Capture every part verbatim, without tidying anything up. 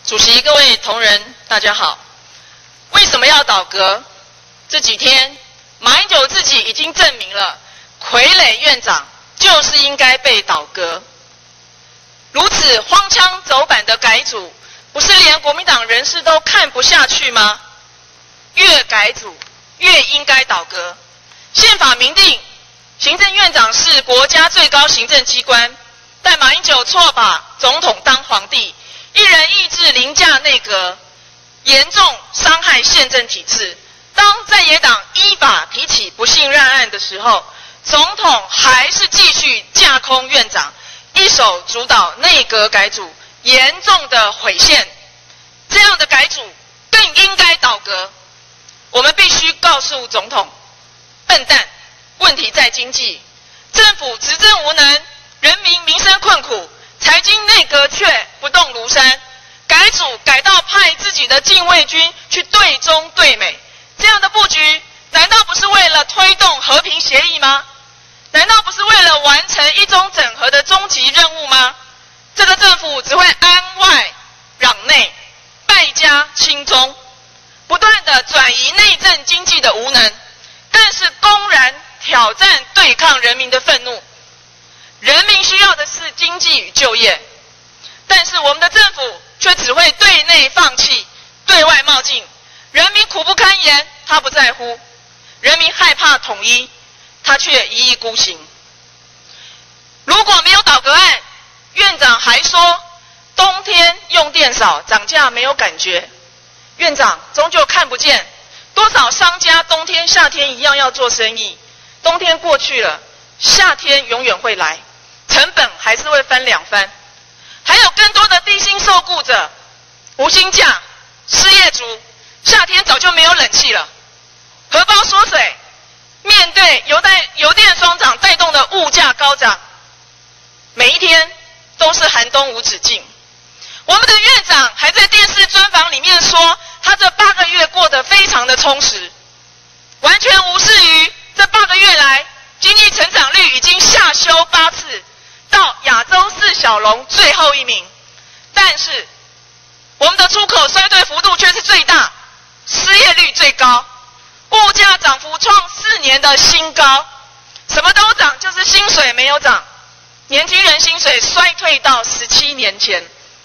主席、各位同仁，大家好。为什么要倒阁？这几天，马英九自己已经证明了，傀儡院长就是应该被倒阁。如此荒腔走板的改组，不是连国民党人士都看不下去吗？越改组越应该倒阁。宪法明定，行政院长是国家最高行政机关，但马英九错把总统当皇帝，一人意志凌驾内阁，严重伤害宪政体制。当在野党依法提起不信任案的时候，总统还是继续架空院长，一手主导内阁改组，严重的毁宪。这样的改组更应该倒阁。我们必须告诉总统，笨蛋，问题在经济，政府执政无能，人民民生困苦，财经内阁却不动如山，改组改到派自己的禁卫军去对中对美，这样的布局难道不是为了推动和平协议吗？难道不是为了完成一中整合的终极任务吗？这个政府只会安外攘内，败家轻中，不断的转移内政经济的无能，但是公然挑战对抗人民的愤怒。人民需要的是经济与就业，但是我们的政府却只会对内放弃，对外冒进。人民苦不堪言，他不在乎；人民害怕统一，他却一意孤行。如果没有倒阁案，院长还说冬天用电少，涨价没有感觉。院长终究看不见多少商家冬天夏天一样要做生意，冬天过去了，夏天永远会来，成本还是会翻两番。还有更多的低薪受雇者、无薪假、失业族，夏天早就没有冷气了，荷包缩水。面对油带油电双涨带动的物价高涨，每一天都是寒冬无止境。我们的院长还在电视专访里面说，他这八个月过得非常的充实，完全无视于这八个月来经济成长率已经下修八次，到亚洲四小龙最后一名。但是我们的出口衰退幅度却是最大，失业率最高，物价涨幅创四年的新高，什么都涨，就是薪水没有涨。年轻人薪水衰退到十七年前，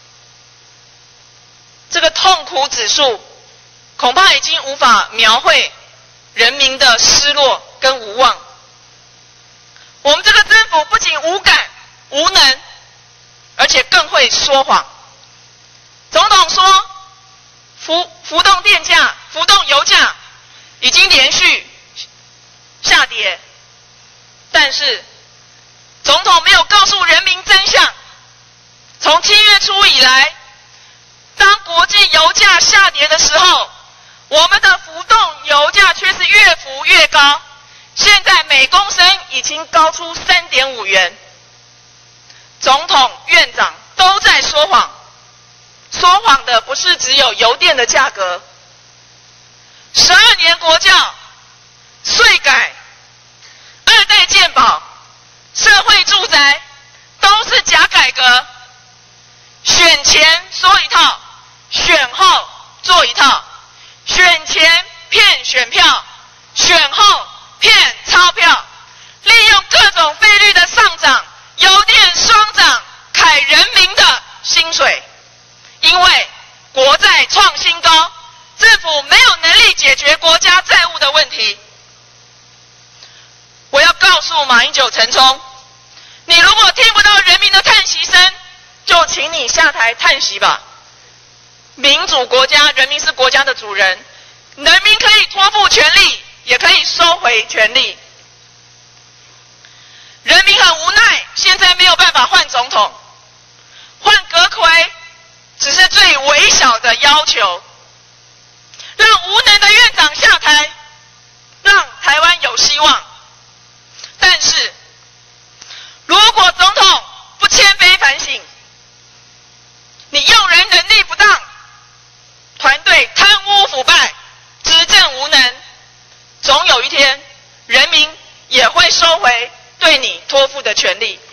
这个痛苦指数恐怕已经无法描绘人民的失落跟无望。我们这个政府不仅无感无能，而且更会说谎。总统说浮浮动电价、浮动油价已经连续下跌，但是总统没有告诉人民真相。从七月初以来，当国际油价下跌的时候，我们的浮动油价却是越浮越高，现在每公升已经高出 三点五元。总统、院长都在说谎，说谎的不是只有油电的价格，十二年国教、税改、二代健保、社会住宅都是假改革，选前说一套，选后做一套，选前骗选票，选后骗钞票，利用各种费率的上涨，油电双涨，砍人民的薪水。因为国债创新高，政府没有能力解决国家债务的问题。我要告诉马英九、陈冲，你如果听不到人民的叹息声，就请你下台叹息吧。民主国家，人民是国家的主人，人民可以托付权力，也可以收回权力。人民很无奈，现在没有办法换总统，换阁揆只是最微小的要求，让无能的院长下台，让台湾有希望。但是如果总统不谦卑反省，你用人能力不当，团队贪污腐败，执政无能，总有一天人民也会收回对你托付的权利。